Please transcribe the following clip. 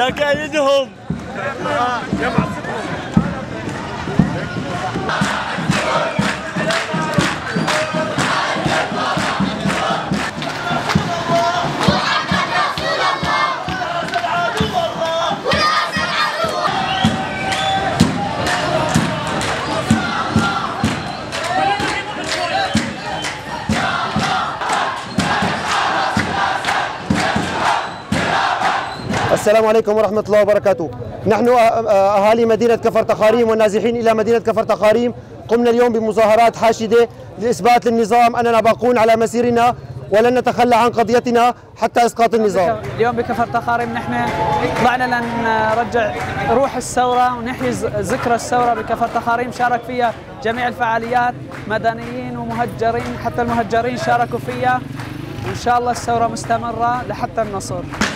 يا كايدهم. السلام عليكم ورحمة الله وبركاته. نحن أهالي مدينة كفر تخاريم والنازحين إلى مدينة كفر تخاريم قمنا اليوم بمظاهرات حاشدة لإثبات للنظام أننا باقون على مسيرنا ولن نتخلى عن قضيتنا حتى إسقاط النظام. اليوم بكفر تخاريم نحن طلعنا لنرجع روح الثورة ونحيي ذكرى الثورة بكفر تخاريم، شارك فيها جميع الفعاليات، مدنيين ومهجرين، حتى المهجرين شاركوا فيها، وإن شاء الله الثورة مستمرة لحتى النصر.